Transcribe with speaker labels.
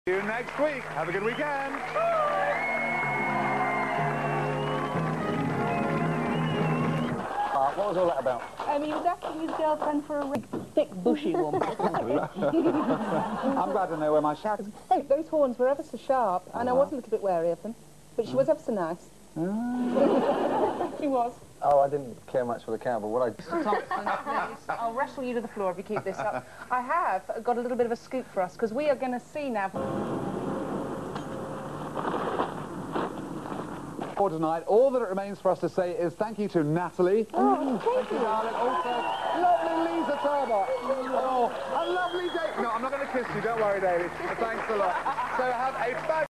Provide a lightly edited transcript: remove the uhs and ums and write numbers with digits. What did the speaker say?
Speaker 1: See you next week. Have a good weekend.
Speaker 2: What was all that about?
Speaker 3: He was asking his girlfriend for a really thick, bushy one.
Speaker 2: I'm glad to know where my shack is.
Speaker 3: Hey, those horns were ever so sharp, and I was a little bit wary of them, but she was ever so nice. She was.
Speaker 2: Oh, I didn't care much for the cow, but what I...
Speaker 3: I'll wrestle you to the floor if you keep this up. I have got a little bit of a scoop for us, because we are going to see now...
Speaker 1: For tonight, all that it remains for us to say is thank you to Natalie.
Speaker 3: Oh, thank you.
Speaker 1: Darling. Also, lovely LisaTarbuck. Oh, a lovely day. No, I'm not going to kiss you. Don't worry, David. Thanks a lot. So have a fabulous...